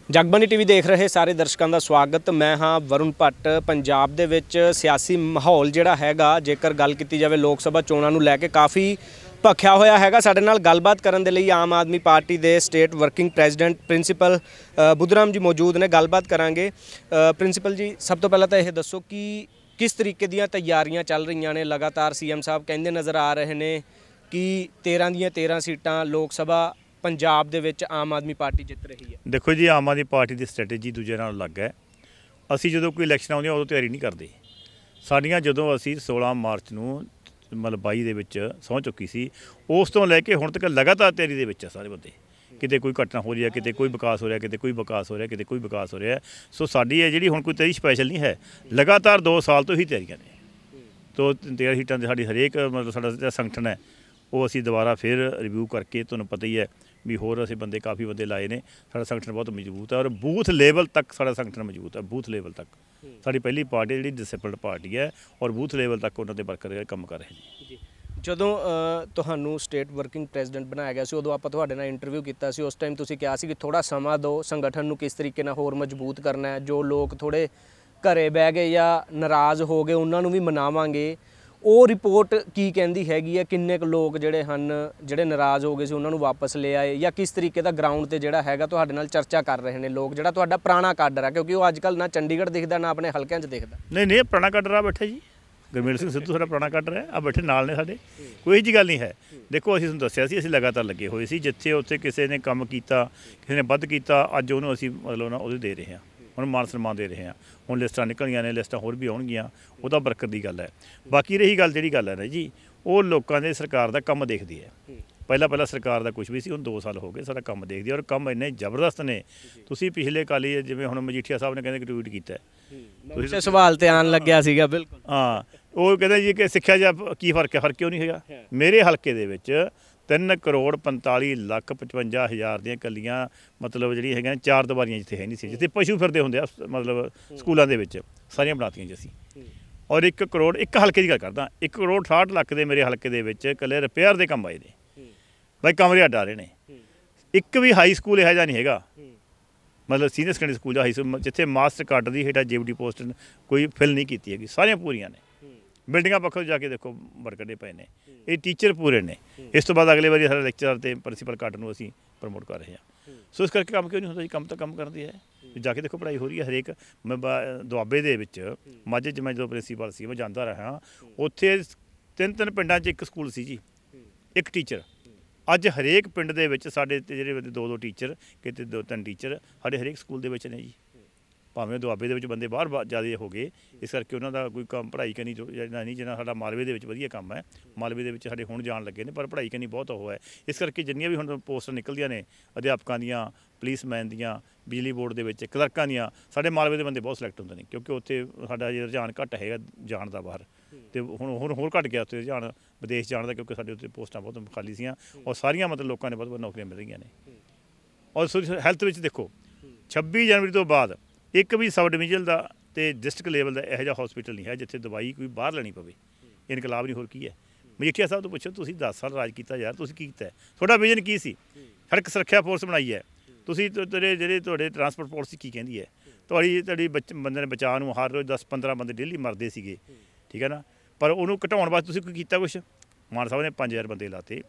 Jagbani TV ਦੇਖ ਰਹੇ ਸਾਰੇ ਦਰਸ਼ਕਾਂ ਦਾ ਸਵਾਗਤ। ਮੈਂ ਹਾਂ ਵਰੁਣ ਭੱਟ। ਪੰਜਾਬ ਦੇ ਵਿੱਚ ਸਿਆਸੀ ਮਾਹੌਲ ਜਿਹੜਾ ਹੈਗਾ, ਜੇਕਰ ਗੱਲ ਕੀਤੀ ਜਾਵੇ ਲੋਕ ਸਭਾ ਚੋਣਾਂ ਨੂੰ ਲੈ ਕੇ ਕਾਫੀ ਭਖਿਆ ਹੋਇਆ ਹੈਗਾ। ਸਾਡੇ ਨਾਲ ਗੱਲਬਾਤ ਕਰਨ ਦੇ ਲਈ ਆਮ ਆਦਮੀ ਪਾਰਟੀ ਦੇ state working president principal Budhram ji ਮੌਜੂਦ ਨੇ। ਗੱਲਬਾਤ ਕਰਾਂਗੇ। ਪ੍ਰਿੰਸੀਪਲ ਜੀ, ਸਭ ਤੋਂ ਪਹਿਲਾਂ ਤਾਂ ਇਹ ਦੱਸੋ ਕਿ ਕਿਸ ਤਰੀਕੇ ਦੀਆਂ ਤਿਆਰੀਆਂ ਚੱਲ ਰਹੀਆਂ ਨੇ? ਲਗਾਤਾਰ ਸੀਐਮ ਸਾਹਿਬ ਕਹਿੰਦੇ ਨਜ਼ਰ ਆ ਰਹੇ ਨੇ ਕਿ 13 ਦੀਆਂ 13 ਸੀਟਾਂ ਲੋਕ ਸਭਾ ਪੰਜਾਬ ਦੇ ਵਿੱਚ ਆਮ ਆਦਮੀ ਪਾਰਟੀ ਜਿੱਤ ਰਹੀ ਹੈ। देखो जी, आम आदमी पार्टी की स्ट्रैटेजी दूजे नाल अलग है। ਅਸੀਂ ਜਦੋਂ ਕੋਈ ਇਲੈਕਸ਼ਨ ਆਉਂਦੀ ਉਦੋਂ ਤਿਆਰੀ ਨਹੀਂ ਕਰਦੇ। ਸਾਡੀਆਂ ਜਦੋਂ ਅਸੀਂ 16 ਮਾਰਚ ਨੂੰ ਮਤਲਬ 22 ਦੇ ਵਿੱਚ ਸਹੁੰ ਚੁੱਕੀ ਸੀ, ਉਸ ਤੋਂ ਲੈ ਕੇ ਹੁਣ ਤੱਕ ਲਗਾਤਾਰ ਤਿਆਰੀ ਦੇ ਵਿੱਚ ਆ ਸਾਰੇ ਬੰਦੇ। ਕਿਤੇ ਕੋਈ ਘਟਨਾ ਹੋ ਰਹੀ ਹੈ, ਕਿਤੇ ਕੋਈ ਵਿਕਾਸ ਹੋ ਰਿਹਾ, ਕਿਤੇ ਕੋਈ ਵਿਕਾਸ ਹੋ ਰਿਹਾ, ਕਿਤੇ ਕੋਈ ਵਿਕਾਸ ਹੋ ਰਿਹਾ। ਸੋ ਸਾਡੀ ਇਹ ਜਿਹੜੀ ਹੁਣ ਕੋਈ ਤਿਆਰੀ ਸਪੈਸ਼ਲ ਨਹੀਂ ਹੈ, ਲਗਾਤਾਰ 2 ਸਾਲ ਤੋਂ ਹੀ ਤਿਆਰੀਆਂ ਨੇ। ਤੋ 13 ਸੀਟਾਂ ਦੇ ਸਾਡੀ ਹਰੇਕ ਮਤਲਬ ਸਾਡਾ ਜਿਹੜਾ ਸੰਗਠਨ ਹੈ ਉਹ ਅਸੀਂ ਦੁਬਾਰਾ ਫਿਰ ਰਿਵਿਊ ਕਰਕੇ, ਤੁਹਾਨੂੰ ਪਤਾ ਹੀ ਹੈ ਵੀ ਹੋਰ ਅਸੀਂ ਬੰਦੇ ਕਾਫੀ ਬੰਦੇ ਲਾਏ ਨੇ। ਸਾਡਾ ਸੰਗਠਨ ਬਹੁਤ ਮਜ਼ਬੂਤ ਹੈ ਔਰ ਬੂਥ ਲੈਵਲ ਤੱਕ ਸਾਡਾ ਸੰਗਠਨ ਮਜ਼ਬੂਤ ਹੈ। ਬੂਥ ਲੈਵਲ ਤੱਕ ਸਾਡੀ ਪਹਿਲੀ ਪਾਰਟੀ ਜਿਹੜੀ ਡਿਸਿਪਲਿਨਡ ਪਾਰਟੀ ਹੈ ਔਰ ਬੂਥ ਲੈਵਲ ਤੱਕ ਉਹਨਾਂ ਦੇ ਵਰਕਰ ਕੰਮ ਕਰ ਰਹੇ ਜੀ। ਜਦੋਂ ਤੁਹਾਨੂੰ ਸਟੇਟ ਵਰਕਿੰਗ ਪ੍ਰੈਜ਼ੀਡੈਂਟ ਬਣਾਇਆ ਗਿਆ ਸੀ, ਉਦੋਂ ਆਪਾਂ ਤੁਹਾਡੇ ਨਾਲ ਇੰਟਰਵਿਊ ਕੀਤਾ ਸੀ। ਉਸ ਟਾਈਮ ਤੁਸੀਂ ਕਿਹਾ ਸੀ ਕਿ ਥੋੜ੍ਹਾ ਸਮਾਂ ਦਿਓ, ਸੰਗਠਨ ਨੂੰ ਕਿਸ ਤਰੀਕੇ ਨਾਲ ਹੋਰ ਮਜ਼ਬੂਤ ਕਰਨਾ ਹੈ। ਜੋ ਲੋਕ ਥੋੜ੍ਹੇ ਘਰੇ ਬਹਿ ਗਏ ਜਾਂ ਨਾਰਾਜ਼ ਹੋ ਗਏ, ਉਹਨਾਂ ਨੂੰ ਵੀ ਮਨਾਵਾਂਗੇ। ਉਹ ਰਿਪੋਰਟ ਕੀ ਕਹਿੰਦੀ ਹੈਗੀ ਹੈ? ਕਿੰਨੇ ਕੁ ਲੋਕ ਜਿਹੜੇ ਹਨ, ਜਿਹੜੇ ਨਾਰਾਜ਼ ਹੋ ਗਏ ਸੀ, ਉਹਨਾਂ ਨੂੰ ਵਾਪਸ ਲੈ ਆਏ, ਜਾਂ ਕਿਸ ਤਰੀਕੇ ਦਾ ਗਰਾਊਂਡ ਤੇ ਜਿਹੜਾ ਹੈਗਾ ਤੁਹਾਡੇ ਨਾਲ ਚਰਚਾ ਕਰ ਰਹੇ ਨੇ ਲੋਕ? ਜਿਹੜਾ ਤੁਹਾਡਾ ਪੁਰਾਣਾ ਕਾਡਰ ਹੈ, ਕਿਉਂਕਿ ਉਹ ਅੱਜ ਕੱਲ੍ਹ ਨਾ ਚੰਡੀਗੜ੍ਹ ਦਿਖਦਾ ਨਾ ਆਪਣੇ ਹਲਕਿਆਂ 'ਚ ਦਿਖਦਾ। ਨਹੀਂ, ਪੁਰਾਣਾ ਕਾਡਰ ਆ ਬੈਠਾ ਜੀ। ਗੁਰਮੀਤ ਸਿੰਘ ਸਿੱਧੂ ਸਾਡਾ ਪੁਰਾਣਾ ਕਾਡਰ ਹੈ, ਆ ਬੈਠੇ ਨਾਲ ਨੇ ਸਾਡੇ। ਕੋਈ ਜੀ ਗੱਲ ਨਹੀਂ ਹੈ। ਦੇਖੋ, ਅਸੀਂ ਤੁਹਾਨੂੰ ਦੱਸਿਆ ਸੀ ਅਸੀਂ ਲਗਾਤਾਰ ਲੱਗੇ ਹੋਏ ਸੀ। ਜਿੱਥੇ ਉੱਥੇ ਕਿਸੇ ਨੇ ਕੰਮ ਕੀਤਾ, ਕਿਸੇ ਨੇ ਵੱਧ ਕੀਤਾ, ਅੱਜ ਉਹਨੂੰ ਅਸੀਂ ਮਤਲਬ ਨਾ ਉਹਦੇ ਦੇ ਰਹੇ ਹਾਂ, ਹੁਣ ਮਾਨ ਸਨਮਾਨ ਦੇ ਰਹੇ ਹਾਂ। ਹੁਣ ਲਿਸਟਾਂ ਨਿਕਲੀਆਂ ਨੇ, ਲਿਸਟਾਂ ਹੋਰ ਵੀ ਆਉਣਗੀਆਂ, ਉਹਦਾ ਬਰਕਤ ਦੀ ਗੱਲ ਹੈ। ਬਾਕੀ ਰਹੀ ਗੱਲ ਜਿਹੜੀ ਗੱਲ ਹੈ ਨਾ ਜੀ, ਉਹ ਲੋਕਾਂ ਦੇ ਸਰਕਾਰ ਦਾ ਕੰਮ ਦੇਖਦੀ ਹੈ। ਪਹਿਲਾਂ ਸਰਕਾਰ ਦਾ ਕੁਝ ਵੀ ਸੀ, ਹੁਣ 2 ਸਾਲ ਹੋ ਗਏ ਸਾਡਾ ਕੰਮ ਦੇਖਦੀ ਹੈ ਔਰ ਕੰਮ ਇੰਨੇ ਜ਼ਬਰਦਸਤ ਨੇ। ਤੁਸੀਂ ਪਿਛਲੇ ਕਾਲੀ ਜਿਵੇਂ ਹੁਣ ਮਜੀਠੀਆ ਸਾਹਿਬ ਨੇ ਕਹਿੰਦੇ ਕਿ ਟਵੀਟ ਕੀਤਾ, ਤੁਸੀਂ ਸਵਾਲ ਤੇ ਆਉਣ ਲੱਗਿਆ ਸੀਗਾ। ਬਿਲਕੁਲ ਹਾਂ, ਉਹ ਕਹਿੰਦੇ ਜੀ ਕਿ ਸਿੱਖਿਆ ਜਾਂ ਕੀ ਫਰਕ ਹੈ? ਫਰਕ ਕਿਉਂ ਨਹੀਂ ਹੈਗਾ? ਮੇਰੇ ਹਲਕੇ ਦੇ ਵਿੱਚ 3,45,55,000 ਦੀਆਂ ਇਕੱਲੀਆਂ ਮਤਲਬ ਜਿਹੜੀਆਂ ਹੈਗੀਆਂ 4 ਦੀਵਾਰੀਆਂ ਜਿੱਥੇ ਹੈ ਨਹੀਂ ਸੀ, ਜਿੱਥੇ ਪਸ਼ੂ ਫਿਰਦੇ ਹੁੰਦੇ ਆ ਮਤਲਬ ਸਕੂਲਾਂ ਦੇ ਵਿੱਚ, ਸਾਰੀਆਂ ਬਣਾਤੀਆਂ ਜੀ ਅਸੀਂ। ਔਰ 1 ਕਰੋੜ, ਇੱਕ ਹਲਕੇ ਦੀ ਗੱਲ ਕਰਦਾ, 1 ਕਰੋੜ 68 ਲੱਖ ਦੇ ਮੇਰੇ ਹਲਕੇ ਦੇ ਵਿੱਚ ਇਕੱਲੇ ਰਿਪੇਅਰ ਦੇ ਕੰਮ ਆਏ ਨੇ। ਬਾਈ ਕਮਰੇ ਅੱਡ ਆ ਰਹੇ ਨੇ। ਇੱਕ ਵੀ ਹਾਈ ਸਕੂਲ ਇਹੋ ਜਿਹਾ ਨਹੀਂ ਹੈਗਾ, ਮਤਲਬ ਸੀਨੀਅਰ ਸੈਕੰਡਰੀ ਸਕੂਲ ਜਾਂ ਹਾਈ ਸਕੂਲ ਜਿੱਥੇ ਮਾਸਟਰ ਕਾਰਡ ਦੀ ਹੇਠਾਂ JBD ਪੋਸਟ ਕੋਈ ਫਿਲ ਨਹੀਂ ਕੀਤੀ ਹੈਗੀ। ਸਾਰੀਆਂ ਪੂਰੀਆਂ ਨੇ। ਬਿਲਡਿੰਗਾਂ ਪੱਖੋਂ ਜਾ ਕੇ ਦੇਖੋ ਵਰਕਰ ਪਏ ਨੇ। ਇਹ ਟੀਚਰ ਪੂਰੇ ਨੇ। ਇਸ ਤੋਂ ਬਾਅਦ ਅਗਲੇ ਵਾਰੀ ਸਾਡੇ ਲੈਕਚਰਰ ਅਤੇ ਪ੍ਰਿੰਸੀਪਲ ਕਾਰਡ ਨੂੰ ਅਸੀਂ ਪ੍ਰਮੋਟ ਕਰ ਰਹੇ ਹਾਂ। ਸੋ ਇਸ ਕਰਕੇ ਕੰਮ ਕਿਉਂ ਨਹੀਂ ਹੁੰਦਾ ਜੀ? ਕੰਮ ਤਾਂ ਕੰਮ ਕਰਦੀ ਹੈ। ਜਾ ਕੇ ਦੇਖੋ ਪੜ੍ਹਾਈ ਹੋ ਰਹੀ ਹੈ ਹਰੇਕ। ਮੈਂ ਦੁਆਬੇ ਦੇ ਵਿੱਚ ਮਾਝੇ 'ਚ ਮੈਂ ਜਦੋਂ ਪ੍ਰਿੰਸੀਪਲ ਸੀ, ਮੈਂ ਜਾਂਦਾ ਰਿਹਾ। ਉੱਥੇ 3 ਪਿੰਡਾਂ 'ਚ 1 ਸਕੂਲ ਸੀ ਜੀ, 1 ਟੀਚਰ। ਅੱਜ ਹਰੇਕ ਪਿੰਡ ਦੇ ਵਿੱਚ ਸਾਡੇ ਜਿਹੜੇ 2 ਟੀਚਰ, ਕਿਤੇ 2-3 ਟੀਚਰ ਸਾਡੇ ਹਰੇਕ ਸਕੂਲ ਦੇ ਵਿੱਚ ਨੇ ਜੀ। ਭਾਵੇਂ ਦੁਆਬੇ ਦੇ ਵਿੱਚ ਬੰਦੇ ਬਾਹਰ ਜ਼ਿਆਦਾ ਹੋ ਗਏ, ਇਸ ਕਰਕੇ ਉਹਨਾਂ ਦਾ ਕੋਈ ਕੰਮ ਪੜ੍ਹਾਈ ਕਰਨੀ ਨਹੀਂ। ਜਿੰਨਾ ਸਾਡਾ ਮਾਲਵੇ ਦੇ ਵਿੱਚ ਵਧੀਆ ਕੰਮ ਹੈ, ਮਾਲਵੇ ਦੇ ਵਿੱਚ ਸਾਡੇ ਹੁਣ ਜਾਣ ਲੱਗੇ ਨੇ, ਪਰ ਪੜ੍ਹਾਈ ਕਰਨੀ ਬਹੁਤ ਉਹ ਹੈ। ਇਸ ਕਰਕੇ ਜਿੰਨੀਆਂ ਵੀ ਹੁਣ ਪੋਸਟਾਂ ਨਿਕਲਦੀਆਂ ਨੇ ਅਧਿਆਪਕਾਂ ਦੀਆਂ, ਪੁਲਿਸਮੈਨ ਦੀਆਂ, ਬਿਜਲੀ ਬੋਰਡ ਦੇ ਵਿੱਚ ਕਲਰਕਾਂ ਦੀਆਂ, ਸਾਡੇ ਮਾਲਵੇ ਦੇ ਬੰਦੇ ਬਹੁਤ ਸਿਲੈਕਟ ਹੁੰਦੇ ਨੇ, ਕਿਉਂਕਿ ਉੱਥੇ ਸਾਡਾ ਜਿਹੜਾ ਰੁਝਾਨ ਘੱਟ ਹੈਗਾ ਜਾਣ ਦਾ ਬਾਹਰ। ਅਤੇ ਹੁਣ ਹੋਰ ਘੱਟ ਗਿਆ ਉੱਥੇ ਰੁਝਾਨ ਵਿਦੇਸ਼ ਜਾਣ ਦਾ, ਕਿਉਂਕਿ ਸਾਡੇ ਉੱਥੇ ਪੋਸਟਾਂ ਬਹੁਤ ਖਾਲੀ ਸੀਆਂ ਔਰ ਸਾਰੀਆਂ ਮਤਲਬ ਲੋਕਾਂ ਨੇ ਬਹੁਤ ਨੌਕਰੀਆਂ ਮਿਲ ਰਹੀਆਂ ਨੇ। ਔਰ ਹੈਲਥ ਵਿੱਚ ਦੇਖੋ, 26 ਜਨਵਰੀ ਤੋਂ ਬਾਅਦ ਇੱਕ ਵੀ ਸਬ ਡਿਵੀਜ਼ਨ ਦਾ ਅਤੇ ਡਿਸਟ੍ਰਿਕਟ ਲੈਵਲ ਦਾ ਇਹੋ ਜਿਹਾ ਹੌਸਪੀਟਲ ਨਹੀਂ ਹੈ ਜਿੱਥੇ ਦਵਾਈ ਕੋਈ ਬਾਹਰ ਲੈਣੀ ਪਵੇ। ਇਨਕਲਾਬ ਨਹੀਂ, ਹੋਰ ਕੀ ਹੈ? ਮਜੀਠੀਆ ਸਾਹਿਬ ਤੋਂ ਪੁੱਛੋ, ਤੁਸੀਂ 10 ਸਾਲ ਰਾਜ ਕੀਤਾ ਯਾਰ, ਤੁਸੀਂ ਕੀ ਕੀਤਾ? ਤੁਹਾਡਾ ਵਿਜ਼ਨ ਕੀ ਸੀ? ਸੜਕ ਸੁਰੱਖਿਆ ਫੋਰਸ ਬਣਾਈ ਹੈ ਤੁਸੀਂ। ਤੁਹਾਡੇ ਟਰਾਂਸਪੋਰਟ ਪਾਲਿਸੀ ਕੀ ਕਹਿੰਦੀ ਹੈ? ਤੁਹਾਡੀ ਬੰਦੇ ਨੇ ਬਚਾਅ ਨੂੰ ਹਰ ਰੋਜ਼ 10-15 ਬੰਦੇ ਡੇਲੀ ਮਰਦੇ ਸੀਗੇ, ਠੀਕ ਹੈ ਨਾ, ਪਰ ਉਹਨੂੰ ਘਟਾਉਣ ਵਾਸਤੇ ਤੁਸੀਂ ਕੋਈ ਕੀਤਾ ਕੁਛ? ਮਾਨ ਸਾਹਿਬ ਨੇ 5000 ਬੰਦੇ ਲਾਤੇ,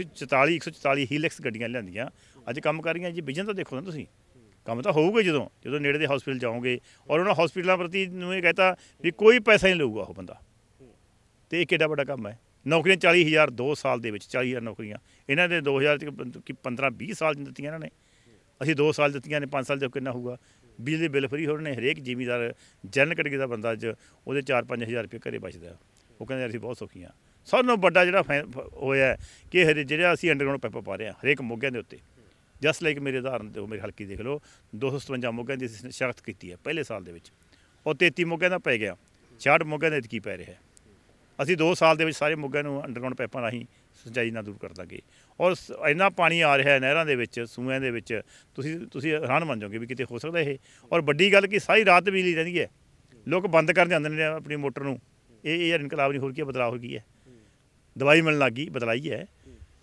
144 ਹੀਲੈਕਸ ਗੱਡੀਆਂ ਲਿਆਂਦੀਆਂ, ਅੱਜ ਕੰਮ ਕਰ ਰਹੀਆਂ ਜੀ। ਵਿਜ਼ਨ ਤਾਂ ਦੇਖੋ ਨਾ ਤੁਸੀਂ। ਕੰਮ ਤਾਂ ਹੋਊਗਾ ਜਦੋਂ ਨੇੜੇ ਦੇ ਹਸਪੀਟਲ ਜਾਓਗੇ ਔਰ ਉਹਨਾਂ ਹਸਪੀਟਲਾਂ ਪ੍ਰਤੀ ਨੂੰ ਇਹ ਕਹਿਤਾ ਵੀ ਕੋਈ ਪੈਸਾ ਨਹੀਂ ਲਊਗਾ ਉਹ ਬੰਦਾ। ਅਤੇ ਇਹ ਕਿੱਡਾ ਵੱਡਾ ਕੰਮ ਹੈ। ਨੌਕਰੀਆਂ 40,000 2 ਸਾਲ ਦੇ ਵਿੱਚ, 40,000 ਨੌਕਰੀਆਂ ਇਹਨਾਂ ਨੇ 2015-20 ਸਾਲ ਦਿੱਤੀਆਂ ਇਹਨਾਂ ਨੇ। ਅਸੀਂ 2 ਸਾਲ ਦਿੱਤੀਆਂ ਨੇ, 5 ਸਾਲ ਦੇ ਕਿੰਨਾ ਹੋਊਗਾ? ਬਿਜਲੀ ਬਿੱਲ ਫਰੀ ਹੋ ਰਹੇ ਨੇ। ਹਰੇਕ ਜ਼ਿਮੀਂਦਾਰ ਜਨਰਲ ਕੈਟੇਗਰੀ ਦਾ ਬੰਦਾ ਅੱਜ ਉਹਦੇ 4-5 ਹਜ਼ਾਰ ਰੁਪਏ ਘਰੇ ਬਚਦਾ। ਉਹ ਕਹਿੰਦੇ ਅਸੀਂ ਬਹੁਤ ਸੌਖੀ ਹਾਂ। ਸਭ ਨਾਲੋਂ ਵੱਡਾ ਜਿਹੜਾ ਹੋਇਆ ਕਿ ਜਿਹੜਾ ਅਸੀਂ ਅੰਡਰਗਰਾਊਂਡ ਪਾਈਪਾਂ ਪਾ ਰਹੇ ਹਾਂ ਹਰੇਕ ਮੋਗਿਆਂ ਦੇ ਉੱਤੇ। ਜਸਟ ਲਾਈਕ ਮੇਰੇ ਉਦਾਹਰਨ ਦਿਓ, ਮੇਰੇ ਹਲਕੇ ਦੇਖ ਲਓ, 257 ਮੋਗਿਆਂ ਦੀ ਸਖਤ ਕੀਤੀ ਹੈ ਪਹਿਲੇ ਸਾਲ ਦੇ ਵਿੱਚ, ਔਰ 33 ਮੋਗਿਆਂ ਦਾ ਪੈ ਗਿਆ, 66 ਮੋਗਿਆਂ ਦਾ ਕੀ ਪੈ ਰਿਹਾ। ਅਸੀਂ 2 ਸਾਲ ਦੇ ਵਿੱਚ ਸਾਰੇ ਮੋਗਿਆਂ ਨੂੰ ਅੰਡਰਗਰਾਊਂਡ ਪਾਈਪਾਂ ਰਾਹੀਂ ਸਿੰਚਾਈ ਨਾਲ ਦੂਰ ਕਰ ਦਾਂਗੇ। ਔਰ ਇੰਨਾ ਪਾਣੀ ਆ ਰਿਹਾ ਨਹਿਰਾਂ ਦੇ ਵਿੱਚ, ਸੂਇਆਂ ਦੇ ਵਿੱਚ, ਤੁਸੀਂ ਹੈਰਾਨ ਬਣ ਜਾਓਗੇ ਵੀ ਕਿਤੇ ਹੋ ਸਕਦਾ ਇਹ। ਔਰ ਵੱਡੀ ਗੱਲ ਕਿ ਸਾਰੀ ਰਾਤ ਬਿਜਲੀ ਰਹਿੰਦੀ ਹੈ, ਲੋਕ ਬੰਦ ਕਰਨ ਜਾਂਦੇ ਨੇ ਆਪਣੀ ਮੋਟਰ ਨੂੰ। ਇਹ ਯਾਰ ਇਨਕਲਾਬ ਨਹੀਂ, ਹੋਰ ਕੀ ਬਦਲਾਅ ਹੋ ਗਈ ਹੈ? ਦਵਾਈ ਮਿਲਣ ਲੱਗ ਗਈ, ਬਦਲਾਈ ਹੈ।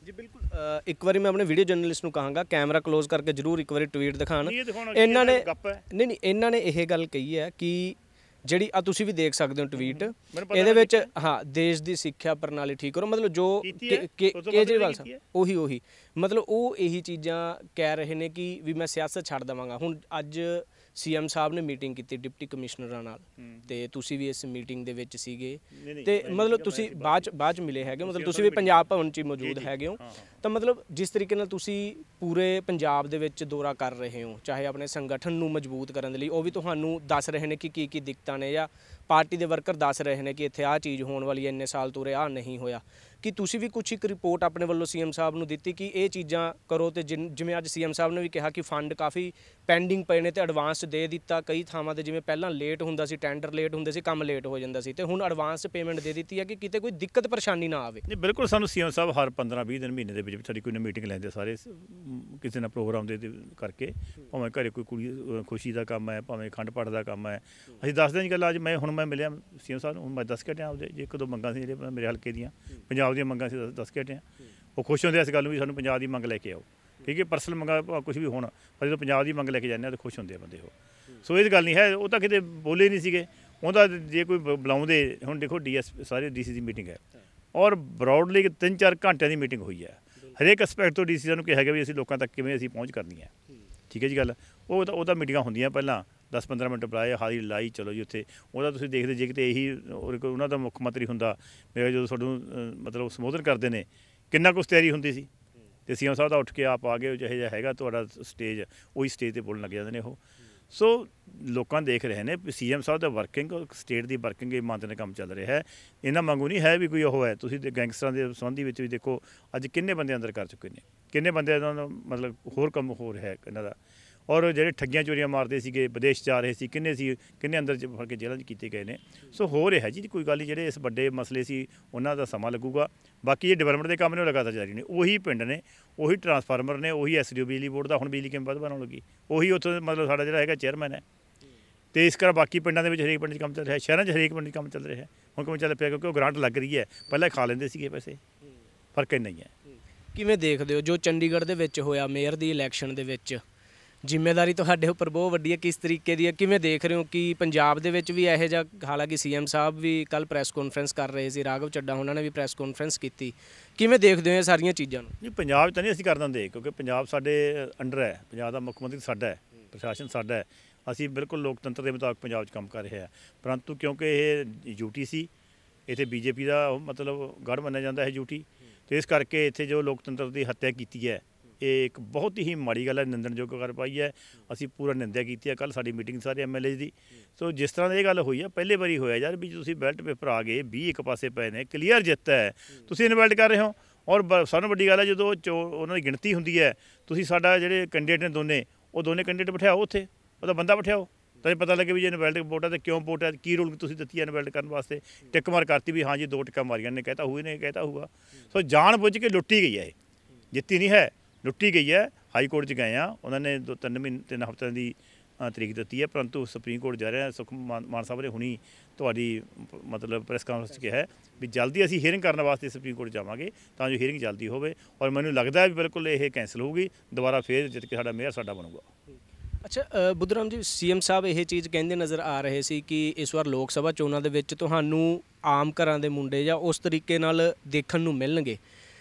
ਜੀ ਬਿਲਕੁਲ। ਇੱਕ ਵਾਰੀ ਮੈਂ ਆਪਣੇ ਵੀਡੀਓ ਜਰਨਲਿਸਟ ਨੂੰ ਕਹਾਂਗਾ ਕੈਮਰਾ ਕਲੋਜ਼ ਕਰਕੇ ਜ਼ਰੂਰ ਇੱਕ ਵਾਰੀ ਟਵੀਟ ਦਿਖਾਣ। ਇਹਨਾਂ ਨੇ ਨਹੀਂ ਇਹਨਾਂ ਨੇ ਇਹ ਗੱਲ ਕਹੀ ਹੈ ਕਿ ਜਿਹੜੀ ਆ ਤੁਸੀਂ ਵੀ ਦੇਖ ਸਕਦੇ ਹੋ ਟਵੀਟ, ਇਹਦੇ ਵਿੱਚ ਹਾਂ ਦੇਸ਼ ਦੀ ਸਿੱਖਿਆ ਪ੍ਰਣਾਲੀ ਠੀਕ ਕਰੋ, ਮਤਲਬ ਜੋ ਕੇਜਰੀਵਾਲ ਸਾਹਿਬ ਉਹੀ ਮਤਲਬ ਉਹ ਇਹੀ ਚੀਜ਼ਾਂ ਕਹਿ ਰਹੇ ਨੇ ਕਿ ਵੀ ਮੈਂ ਸਿਆਸਤ ਛੱਡ ਦੇਵਾਂਗਾ। ਹੁਣ ਅੱਜ ਸੀਐਮ ਸਾਹਿਬ ਨੇ ਮੀਟਿੰਗ ਕੀਤੀ ਡਿਪਟੀ ਕਮਿਸ਼ਨਰਾਂ ਨਾਲ, ਤੇ ਤੁਸੀਂ ਵੀ ਇਸ ਮੀਟਿੰਗ ਦੇ ਵਿੱਚ ਸੀਗੇ, ਤੇ ਮਤਲਬ ਤੁਸੀਂ ਬਾਅਦ ਚ ਮਿਲੇ ਹੈਗੇ, ਮਤਲਬ ਤੁਸੀਂ ਵੀ ਪੰਜਾਬ ਭਵਨ 'ਚ ਮੌਜੂਦ ਹੈਗੇ ਹੋ। ਤਾਂ ਮਤਲਬ ਜਿਸ ਤਰੀਕੇ ਨਾਲ ਤੁਸੀਂ ਪੂਰੇ ਪੰਜਾਬ ਦੇ ਵਿੱਚ ਦੌਰਾ ਕਰ ਰਹੇ ਹੋ, ਚਾਹੇ ਆਪਣੇ ਸੰਗਠਨ ਨੂੰ ਮਜ਼ਬੂਤ ਕਰਨ ਦੇ ਲਈ, ਉਹ ਵੀ ਤੁਹਾਨੂੰ ਦੱਸ ਰਹੇ ਨੇ ਕਿ ਕੀ ਦਿੱਕਤਾਂ ਨੇ, ਜਾਂ ਪਾਰਟੀ ਦੇ ਵਰਕਰ ਦੱਸ ਰਹੇ ਨੇ ਕਿ ਇੱਥੇ ਆਹ ਚੀਜ਼ ਹੋਣ ਵਾਲੀ ਹੈ, ਇੰਨੇ ਸਾਲ ਤੋਂ ਆਹ ਨਹੀਂ ਹੋਇਆ। ਕਿ ਤੁਸੀਂ ਵੀ ਕੁਛ ਇੱਕ ਰਿਪੋਰਟ ਆਪਣੇ ਵੱਲੋਂ ਸੀਐਮ ਸਾਹਿਬ ਨੂੰ ਦਿੱਤੀ ਕਿ ਇਹ ਚੀਜ਼ਾਂ ਕਰੋ, ਤੇ ਜਿਵੇਂ ਅੱਜ ਸੀਐਮ ਸਾਹਿਬ ਨੇ ਵੀ ਕਿਹਾ ਕਿ ਫੰਡ ਕਾਫੀ ਪੈਂਡਿੰਗ ਪਏ ਨੇ ਤੇ ਐਡਵਾਂਸ ਦੇ ਦਿੱਤਾ ਕਈ ਥਾਵਾਂ ਤੇ, ਜਿਵੇਂ ਪਹਿਲਾਂ ਲੇਟ ਹੁੰਦਾ ਸੀ, ਟੈਂਡਰ ਲੇਟ ਹੁੰਦੇ ਸੀ, ਕੰਮ ਲੇਟ ਹੋ ਜਾਂਦਾ ਸੀ, ਤੇ ਹੁਣ ਐਡਵਾਂਸ ਪੇਮੈਂਟ ਦੇ ਦਿੱਤੀ ਹੈ ਕਿ ਕਿਤੇ ਕੋਈ ਦਿੱਕਤ ਪਰੇਸ਼ਾਨੀ ਨਾ ਆਵੇ। ਨਹੀਂ ਬਿਲਕੁਲ, ਸਾਨੂੰ ਸੀਐਮ ਸਾਹਿਬ ਹਰ 15-20 ਦਿਨ ਮਹੀਨੇ ਦੇ ਵਿੱਚ ਸਾਡੀ ਕੋਈ ਨਾ ਮੀਟਿੰਗ ਲੈਂਦੇ ਸਾਰੇ, ਕਿਸੇ ਨਾਲ ਪ੍ਰੋਗਰਾਮ ਦੇ ਕਰਕੇ, ਭਾਵੇਂ ਘਰੇ ਕੋਈ ਕੁੜੀ ਖੁਸ਼ੀ ਦਾ ਕੰਮ ਹੈ, ਭਾਵੇਂ ਅਖੰਡ ਪਾਠ ਦਾ ਕੰਮ ਹੈ, ਅਸੀਂ ਦੱਸਦੇ ਨਹੀਂ ਗੱਲ। ਅੱਜ ਮੈਂ ਮਿਲਿਆ ਸੀਐਮ ਸਾਹਿਬ ਨੂੰ, ਹੁਣ ਮੈਂ ਦੱਸ ਕੇ ਹਟਿਆ ਆਪਦੇ ਜੇ ਇੱਕ ਦੋ ਮੰਗਾਂ ਸੀ ਜਿਹੜੇ ਮੇਰੇ ਹਲਕੇ ਦੀਆਂ, ਪੰਜਾਬ ਦੀਆਂ ਮੰਗਾਂ ਸੀ, ਦੱਸ ਕੇ ਹਟਿਆ। ਉਹ ਖੁਸ਼ ਹੁੰਦੇ ਇਸ ਗੱਲ ਨੂੰ ਵੀ ਸਾਨੂੰ ਪੰਜਾਬ ਦੀ ਮੰਗ ਲੈ ਕੇ ਆਓ, ਠੀਕ ਹੈ, ਪਰਸਨਲ ਮੰਗਾਂ ਕੁਛ ਵੀ ਹੋਣ, ਪਰ ਜਦੋਂ ਪੰਜਾਬ ਦੀ ਮੰਗ ਲੈ ਕੇ ਜਾਂਦੇ ਆ ਤਾਂ ਖੁਸ਼ ਹੁੰਦੇ ਆ ਬੰਦੇ ਉਹ। ਸੋ ਇਹ ਗੱਲ ਨਹੀਂ ਹੈ, ਉਹ ਤਾਂ ਕਿਤੇ ਬੋਲੇ ਨਹੀਂ ਸੀਗੇ, ਉਹਦਾ ਜੇ ਕੋਈ ਬੁਲਾਉਂਦੇ। ਹੁਣ ਦੇਖੋ ਸਾਰੇ ਡੀਸੀ ਦੀ ਮੀਟਿੰਗ ਹੈ, ਔਰ ਬਰੋਡਲੀ 3-4 ਘੰਟਿਆਂ ਦੀ ਮੀਟਿੰਗ ਹੋਈ ਹੈ, ਹਰੇਕ ਐਸਪੈਕਟ ਤੋਂ ਡੀਸੀ ਸਾਨੂੰ ਕਿਹਾ ਗਿਆ ਵੀ ਅਸੀਂ ਲੋਕਾਂ ਤੱਕ ਕਿਵੇਂ ਅਸੀਂ ਪਹੁੰਚ ਕਰਨੀ ਹੈ, ਠੀਕ ਹੈ ਜੀ ਗੱਲ। ਉਹ ਤਾਂ ਮੀਟਿੰਗਾਂ ਹੁੰਦੀਆਂ ਪਹਿਲਾਂ 10-15 ਮਿੰਟ ਬੁਲਾਏ, ਹਾਜ਼ਰੀ ਲਾਈ, ਚਲੋ ਜੀ ਉੱਥੇ। ਉਹਦਾ ਤੁਸੀਂ ਦੇਖਦੇ ਜੇ ਕਿਤੇ ਇਹੀ ਉਹਨਾਂ ਦਾ ਮੁੱਖ ਮੰਤਰੀ ਹੁੰਦਾ, ਮੇਰਾ ਜਦੋਂ ਤੁਹਾਨੂੰ ਮਤਲਬ ਸੰਬੋਧਨ ਕਰਦੇ ਨੇ ਕਿੰਨਾ ਕੁਛ ਤਿਆਰੀ ਹੁੰਦੀ ਸੀ, ਤੇ ਸੀਐਮ ਸਾਹਿਬ ਦਾ ਉੱਠ ਕੇ ਆਪ ਆ ਗਏ, ਜਿਹੋ ਜਿਹਾ ਹੈਗਾ ਤੁਹਾਡਾ ਸਟੇਜ, ਉਹੀ ਸਟੇਜ 'ਤੇ ਬੋਲਣ ਲੱਗ ਜਾਂਦੇ ਨੇ ਉਹ। ਸੋ ਲੋਕਾਂ ਦੇਖ ਰਹੇ ਨੇ ਸੀਐਮ ਸਾਹਿਬ ਦਾ ਵਰਕਿੰਗ, ਸਟੇਟ ਦੀ ਵਰਕਿੰਗ ਇਮਾਨਤ ਨਾਲ ਕੰਮ ਚੱਲ ਰਿਹਾ ਹੈ। ਇਹਨਾਂ ਵਾਂਗੂ ਨਹੀਂ ਹੈ ਵੀ ਕੋਈ ਉਹ ਹੈ। ਤੁਸੀਂ ਗੈਂਗਸਟਰਾਂ ਦੇ ਸੰਬੰਧੀ ਵਿੱਚ ਵੀ ਦੇਖੋ ਅੱਜ ਕਿੰਨੇ ਬੰਦੇ ਅੰਦਰ ਕਰ ਚੁੱਕੇ ਨੇ, ਕਿੰਨੇ ਬੰਦੇ ਇਹਨਾਂ ਦਾ ਮਤਲਬ ਹੋਰ ਕੰਮ ਹੋ ਰਿਹਾ ਇਹਨਾਂ ਦਾ। ਔਰ ਜਿਹੜੇ ਠੱਗੀਆਂ ਚੋਰੀਆਂ ਮਾਰਦੇ ਸੀਗੇ, ਵਿਦੇਸ਼ ਜਾ ਰਹੇ ਸੀ, ਕਿੰਨੇ ਅੰਦਰ ਫੜ ਕੇ ਜੇਲ੍ਹਾਂ 'ਚ ਕੀਤੇ ਗਏ ਨੇ। ਸੋ ਹੋ ਰਿਹਾ ਜੀ, ਕੋਈ ਗੱਲ ਨਹੀਂ। ਜਿਹੜੇ ਇਸ ਵੱਡੇ ਮਸਲੇ ਸੀ ਉਹਨਾਂ ਦਾ ਸਮਾਂ ਲੱਗੂਗਾ। ਬਾਕੀ ਇਹ ਡਿਵੈਲਪਮੈਂਟ ਦੇ ਕੰਮ ਨੇ ਉਹ ਲਗਾਤਾਰ ਜਾਰੀ ਨੇ। ਉਹੀ ਪਿੰਡ ਨੇ, ਉਹੀ ਟਰਾਂਸਫਾਰਮਰ ਨੇ, ਉਹੀ ਐਸਡੀਓ ਬਿਜਲੀ ਬੋਰਡ ਦਾ ਹੁਣ ਬਿਜਲੀ ਕਿਵੇਂ ਵੱਧ ਬਣਾਉਣ ਲੱਗੀ, ਉਹੀ ਉੱਥੋਂ ਮਤਲਬ ਸਾਡਾ ਜਿਹੜਾ ਹੈਗਾ ਚੇਅਰਮੈਨ ਹੈ। ਤੇ ਇਸ ਕਰਕੇ ਬਾਕੀ ਪਿੰਡਾਂ ਦੇ ਵਿੱਚ ਹਰੇਕ ਪਿੰਡ 'ਚ ਕੰਮ ਚੱਲ ਰਿਹਾ, ਸ਼ਹਿਰਾਂ 'ਚ ਹਰੇਕ ਪਿੰਡ 'ਚ ਕੰਮ ਚੱਲ ਰਿਹਾ। ਹੁਣ ਕਿਵੇਂ ਚੱਲ ਪਿਆ ਕਿਉਂਕਿ ਉਹ ਗ੍ਰਾਂਟ ਲੱਗ ਰਹੀ ਹੈ, ਪਹਿਲਾਂ ਖਾ ਲੈਂਦੇ ਸੀਗੇ ਪੈਸੇ, ਫਰਕ ਇੰਨਾ ਹੀ ਹੈ। ਕਿਵੇਂ ਦੇਖਦੇ ਹੋ ਜੋ ਚੰਡੀਗੜ੍ਹ ਦੇ ਵਿੱਚ ਹੋਇਆ ਮੇਅਰ ਦੀ ਇਲੈਕਸ਼ਨ ਦੇ ਵਿੱਚ? ਜ਼ਿੰਮੇਵਾਰੀ ਤੁਹਾਡੇ ਉੱਪਰ ਬਹੁਤ ਵੱਡੀ ਹੈ, ਕਿਸ ਤਰੀਕੇ ਦੀ ਹੈ? ਕਿਵੇਂ ਦੇਖ ਰਹੇ ਹੋ ਕਿ ਪੰਜਾਬ ਦੇ ਵਿੱਚ ਵੀ ਇਹੋ ਜਿਹਾ, ਹਾਲਾਂਕਿ ਸੀਐਮ ਸਾਹਿਬ ਵੀ ਕੱਲ ਪ੍ਰੈਸ ਕਾਨਫਰੰਸ ਕਰ ਰਹੇ ਸੀ, ਰਾਘਵ ਚੱਡਾ ਉਹਨਾਂ ਨੇ ਵੀ ਪ੍ਰੈਸ ਕਾਨਫਰੰਸ ਕੀਤੀ, ਕਿਵੇਂ ਦੇਖਦੇ ਹੋ ਇਹ ਸਾਰੀਆਂ ਚੀਜ਼ਾਂ ਨੂੰ? ਨਹੀਂ ਪੰਜਾਬ 'ਚ ਤਾਂ ਨਹੀਂ ਅਸੀਂ ਕਰ ਦਿੰਦੇ, ਕਿਉਂਕਿ ਪੰਜਾਬ ਸਾਡੇ ਅੰਡਰ ਹੈ, ਪੰਜਾਬ ਦਾ ਮੁੱਖ ਮੰਤਰੀ ਸਾਡਾ ਹੈ, ਪ੍ਰਸ਼ਾਸਨ ਸਾਡਾ ਹੈ, ਅਸੀਂ ਬਿਲਕੁਲ ਲੋਕਤੰਤਰ ਦੇ ਮੁਤਾਬਕ ਪੰਜਾਬ 'ਚ ਕੰਮ ਕਰ ਰਹੇ ਹਾਂ। ਪਰੰਤੂ ਕਿਉਂਕਿ ਇਹ ਯੂਟੀ ਸੀ, ਇੱਥੇ ਬੀਜੇਪੀ ਦਾ ਮਤਲਬ ਗੜ੍ਹ ਮੰਨਿਆ ਜਾਂਦਾ ਹੈ ਯੂਟੀ, ਅਤੇ ਇਸ ਕਰਕੇ ਇੱਥੇ ਜੋ ਲੋਕਤੰਤਰ ਦੀ ਹੱਤਿਆ ਕੀਤੀ ਹੈ ਇਹ ਇੱਕ ਬਹੁਤ ਹੀ ਮਾੜੀ ਗੱਲ ਹੈ, ਨਿੰਦਣਯੋਗ ਕਾਰਵਾਈ ਹੈ। ਅਸੀਂ ਪੂਰਾ ਨਿੰਦਿਆ ਕੀਤੀ ਹੈ। ਕੱਲ੍ਹ ਸਾਡੀ ਮੀਟਿੰਗ ਸਾਰੇ ਐਮਐਲਏ ਦੀ। ਸੋ ਜਿਸ ਤਰ੍ਹਾਂ ਦੀ ਇਹ ਗੱਲ ਹੋਈ ਹੈ, ਪਹਿਲੇ ਵਾਰੀ ਹੋਇਆ ਯਾਰ ਵੀ ਤੁਸੀਂ ਬੈਲਟ ਪੇਪਰ ਆ ਗਏ, 20 ਇੱਕ ਪਾਸੇ ਪਏ ਨੇ, ਕਲੀਅਰ ਜਿੱਤ ਹੈ, ਤੁਸੀਂ ਇਨਵੈਲਟ ਕਰ ਰਹੇ ਹੋ। ਔਰ ਸਾਨੂੰ ਵੱਡੀ ਗੱਲ ਹੈ ਜਦੋਂ ਉਹਨਾਂ ਦੀ ਗਿਣਤੀ ਹੁੰਦੀ ਹੈ, ਤੁਸੀਂ ਸਾਡਾ ਜਿਹੜੇ ਕੈਂਡੀਡੇਟ ਨੇ ਦੋਨੇ ਕੈਂਡੀਡੇਟ ਬਿਠਾਓ, ਉੱਥੇ ਉਹਦਾ ਬੰਦਾ ਬਿਠਾਓ, ਤਾਂ ਇਹ ਪਤਾ ਲੱਗੇ ਵੀ ਜੇ ਇਨਵੈਲਟ ਵੋਟ ਹੈ ਤਾਂ ਕਿਉਂ ਵੋਟ ਹੈ, ਕੀ ਰੋਲ ਤੁਸੀਂ ਦਿੱਤੀ ਹੈ ਇਨਵੈਲਟ ਕਰਨ ਵਾਸਤੇ। ਟਿੱਕ ਮਾਰ ਕਰਤੀ ਵੀ ਹਾਂ ਜੀ 2 ਟਿੱਕਾਂ ਮਾਰੀਆਂ ਨੇ, ਕਹਿਤਾ ਹੋਊਗਾ। ਸੋ ਜਾਣ ਬੁੱਝ ਕੇ ਲੁੱਟੀ ਗਈ ਹੈ, ਇਹ ਜਿੱਤੀ ਨਹੀਂ ਹੈ, ਲੁੱਟੀ ਗਈ ਹੈ। ਹਾਈ ਕੋਰਟ 'ਚ ਗਏ ਆ, ਉਹਨਾਂ ਨੇ 2-3 ਹਫ਼ਤਿਆਂ ਦੀ ਤਰੀਕ ਦਿੱਤੀ ਹੈ, ਪਰੰਤੂ ਸੁਪਰੀਮ ਕੋਰਟ ਜਾ ਰਿਹਾ। ਮਾਨ ਸਾਹਿਬ ਨੇ ਹੁਣੀ ਤੁਹਾਡੀ ਮਤਲਬ ਪ੍ਰੈਸ ਕਾਨਫਰੰਸ 'ਚ ਕਿਹਾ ਵੀ ਜਲਦੀ ਅਸੀਂ ਹੀਅਰਿੰਗ ਕਰਨ ਵਾਸਤੇ ਸੁਪਰੀਮ ਕੋਰਟ ਜਾਵਾਂਗੇ, ਤਾਂ ਜੋ ਹੀਅਰਿੰਗ ਜਲਦੀ ਹੋਵੇ। ਔਰ ਮੈਨੂੰ ਲੱਗਦਾ ਹੈ ਵੀ ਬਿਲਕੁਲ ਇਹ ਕੈਂਸਲ ਹੋਊਗੀ, ਦੁਬਾਰਾ ਫੇਰ ਜਿੱਤ ਕੇ ਸਾਡਾ ਮੇਅਰ ਸਾਡਾ ਬਣੂਗਾ। ਅੱਛਾ ਬੁੱਧੂਰਾਮ ਜੀ, ਸੀਐਮ ਸਾਹਿਬ ਇਹ ਚੀਜ਼ ਕਹਿੰਦੇ ਨਜ਼ਰ ਆ ਰਹੇ ਸੀ ਕਿ ਇਸ ਵਾਰ ਲੋਕ ਸਭਾ ਚੋਣਾਂ ਦੇ ਵਿੱਚ ਤੁਹਾਨੂੰ ਆਮ ਘਰਾਂ ਦੇ ਮੁੰਡੇ ਜਾਂ ਉਸ ਤਰੀਕੇ ਨਾਲ ਦੇਖਣ ਨੂੰ ਮਿਲਣਗੇ,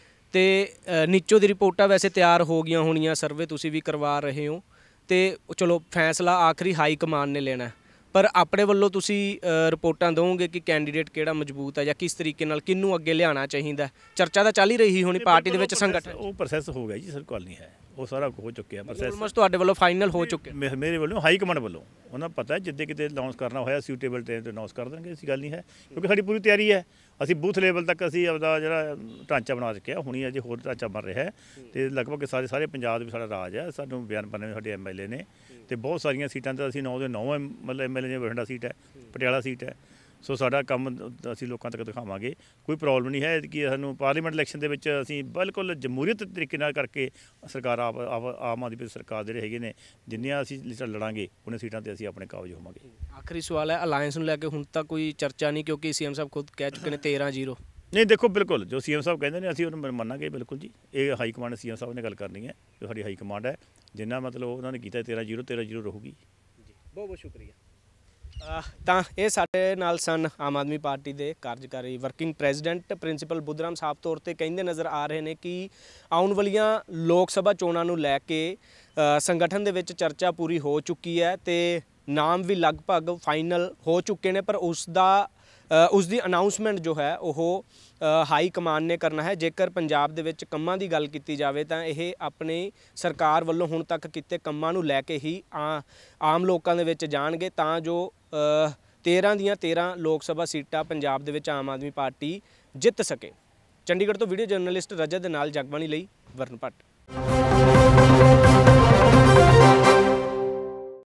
ਤੇ ਨੀਚੋਂ ਦੀ ਰਿਪੋਰਟਾਂ ਵੈਸੇ ਤਿਆਰ ਹੋ ਗਈਆਂ ਹੋਣੀਆਂ, ਸਰਵੇ ਤੁਸੀਂ ਵੀ ਕਰਵਾ ਰਹੇ ਹੋ, ਤੇ ਚਲੋ ਫੈਸਲਾ ਆਖਰੀ ਹਾਈ ਕਮਾਨ ਨੇ ਲੈਣਾ, ਪਰ ਆਪਣੇ ਵੱਲੋਂ ਤੁਸੀਂ ਰਿਪੋਰਟਾਂ ਦਿਓਗੇ ਕਿ ਕੈਂਡੀਡੇਟ ਕਿਹੜਾ ਮਜ਼ਬੂਤ ਹੈ ਜਾਂ ਕਿਸ ਤਰੀਕੇ ਨਾਲ ਕਿਹਨੂੰ ਅੱਗੇ ਲਿਆਉਣਾ ਚਾਹੀਦਾ? ਚਰਚਾ ਤਾਂ ਚੱਲ ਹੀ ਰਹੀ ਹੋਣੀ ਪਾਰਟੀ ਦੇ ਵਿੱਚ, ਸੰਗਠਨ ਉਹ ਪ੍ਰੋਸੈਸ ਹੋ ਗਿਆ ਜੀ, ਸਰ ਕੋਲ ਨਹੀਂ ਹੈ, ਉਹ ਸਾਰਾ ਹੋ ਚੁੱਕਿਆ ਪ੍ਰੋਸੈਸ, ਆਲਮੋਸਟ ਤੁਹਾਡੇ ਵੱਲੋਂ ਫਾਈਨਲ ਹੋ ਚੁੱਕਿਆ। ਮੇਰੇ ਵੱਲੋਂ ਹਾਈ ਕਮਾਂਡ ਵੱਲੋਂ ਉਹਨਾਂ ਪਤਾ ਜਿੱਦੇ ਕਿਤੇ ਅਨਾਉਂਸ ਕਰਨਾ ਹੋਇਆ ਸਿਊਟੇਬਲ ਟਾਈਮ 'ਤੇ ਅਨਾਉਂਸ ਕਰ ਦੇਣਗੇ, ਐਸੀ ਗੱਲ ਨਹੀਂ ਹੈ, ਕਿਉਂਕਿ ਸਾਡੀ ਪੂਰੀ ਤਿਆਰੀ ਹੈ। ਅਸੀਂ ਬੂਥ ਲੈਵਲ ਤੱਕ ਅਸੀਂ ਆਪਦਾ ਜਿਹੜਾ ਢਾਂਚਾ ਬਣਾ ਚੁੱਕਿਆ, ਹੁਣੀ ਅਜੇ ਹੋਰ ਢਾਂਚਾ ਬਣ ਰਿਹਾ ਹੈ, ਅਤੇ ਲਗਭਗ ਸਾਰੇ ਪੰਜਾਬ ਦੇ ਵੀ ਸਾਡਾ ਰਾਜ ਹੈ। ਸਾਨੂੰ 92 ਸਾਡੇ ਐਮਐਲਏ ਨੇ, ਅਤੇ ਬਹੁਤ ਸਾਰੀਆਂ ਸੀਟਾਂ 'ਤੇ ਅਸੀਂ 9 ਦੇ 9 ਮਤਲਬ ਐਮਐਲਏ ਦੀਆਂ, ਬਠਿੰਡਾ ਸੀਟ ਹੈ, ਪਟਿਆਲਾ ਸੀਟ ਹੈ। ਸੋ ਸਾਡਾ ਕੰਮ ਅਸੀਂ ਲੋਕਾਂ ਤੱਕ ਦਿਖਾਵਾਂਗੇ, ਕੋਈ ਪ੍ਰੋਬਲਮ ਨਹੀਂ ਹੈ ਕਿ ਸਾਨੂੰ ਪਾਰਲੀਮੈਂਟ ਇਲੈਕਸ਼ਨ ਦੇ ਵਿੱਚ ਅਸੀਂ ਬਿਲਕੁਲ ਜਮਹੂਰੀਅਤ ਤਰੀਕੇ ਨਾਲ ਕਰਕੇ ਸਰਕਾਰ ਆਮ ਆਦਮੀ ਸਰਕਾਰ ਜਿਹੜੇ ਹੈਗੇ ਨੇ, ਜਿੰਨੀਆਂ ਅਸੀਂ ਲੜਾਂਗੇ ਉਹਨਾਂ ਸੀਟਾਂ 'ਤੇ ਅਸੀਂ ਆਪਣੇ ਕਾਬਜ ਹੋਵਾਂਗੇ। ਆਖਰੀ ਸਵਾਲ ਹੈ, ਅਲਾਇੰਸ ਨੂੰ ਲੈ ਕੇ ਹੁਣ ਤੱਕ ਕੋਈ ਚਰਚਾ ਨਹੀਂ, ਕਿਉਂਕਿ ਸੀਐਮ ਸਾਹਿਬ ਖੁਦ ਕਹਿ ਚੁੱਕੇ ਨੇ 13-0 ਨਹੀਂ ਦੇਖੋ ਬਿਲਕੁਲ ਜੋ ਸੀਐਮ ਸਾਹਿਬ ਕਹਿੰਦੇ ਨੇ ਅਸੀਂ ਉਹਨੂੰ ਮੰਨਾਂਗੇ ਬਿਲਕੁਲ ਜੀ। ਇਹ ਹਾਈ ਕਮਾਂਡ ਸੀਐਮ ਸਾਹਿਬ ਨੇ ਗੱਲ ਕਰਨੀ ਹੈ, ਜੋ ਸਾਡੀ ਹਾਈ ਕਮਾਂਡ ਹੈ, ਜਿੰਨਾ ਮਤਲਬ ਉਹਨਾਂ ਨੇ ਕੀਤਾ 13-0 ਰਹੂਗੀ ਜੀ। ਬਹੁਤ ਬਹੁਤ ਸ਼ੁਕਰੀਆ। ਤਾਂ ਇਹ ਸਾਡੇ ਨਾਲ ਸਨ ਆਮ ਆਦਮੀ ਪਾਰਟੀ ਦੇ ਕਾਰਜਕਾਰੀ ਵਰਕਿੰਗ ਪ੍ਰੈਜ਼ੀਡੈਂਟ ਪ੍ਰਿੰਸੀਪਲ ਬੁੱਧਰਾਮ ਸਾਫ ਤੌਰ ਤੇ ਕਹਿੰਦੇ ਨਜ਼ਰ ਆ ਰਹੇ ਨੇ ਕਿ ਆਉਣ ਵਾਲੀਆਂ ਲੋਕ ਸਭਾ ਚੋਣਾਂ ਨੂੰ ਲੈ ਕੇ ਸੰਗਠਨ ਦੇ ਵਿੱਚ ਚਰਚਾ ਪੂਰੀ ਹੋ ਚੁੱਕੀ ਹੈ ਤੇ ਨਾਮ ਵੀ ਲਗਭਗ ਫਾਈਨਲ ਹੋ ਚੁੱਕੇ ਨੇ, ਪਰ ਉਸ ਦੀ ਅਨਾਉਂਸਮੈਂਟ ਜੋ ਹੈ ਉਹ ਹਾਈ ਕਮਾਨ ਨੇ ਕਰਨਾ ਹੈ। ਜੇਕਰ ਪੰਜਾਬ ਦੇ ਵਿੱਚ ਕੰਮਾਂ ਦੀ ਗੱਲ ਕੀਤੀ ਜਾਵੇ ਤਾਂ ਇਹ ਆਪਣੀ ਸਰਕਾਰ ਵੱਲੋਂ ਹੁਣ ਤੱਕ ਕੀਤੇ ਕੰਮਾਂ ਨੂੰ ਲੈ ਕੇ ਹੀ ਆਮ ਲੋਕਾਂ ਦੇ ਵਿੱਚ ਜਾਣਗੇ, ਤਾਂ ਜੋ 13 ਦੀਆਂ 13 ਲੋਕ ਸਭਾ ਸੀਟਾਂ ਪੰਜਾਬ ਦੇ ਵਿੱਚ ਆਮ ਆਦਮੀ ਪਾਰਟੀ ਜਿੱਤ ਸਕੇ। ਚੰਡੀਗੜ੍ਹ ਤੋਂ ਵੀਡੀਓ ਜਰਨਲਿਸਟ ਰਜਤ ਦੇ ਨਾਲ ਜਗਬਾਣੀ ਲਈ ਵਰਨ ਭੱਟ।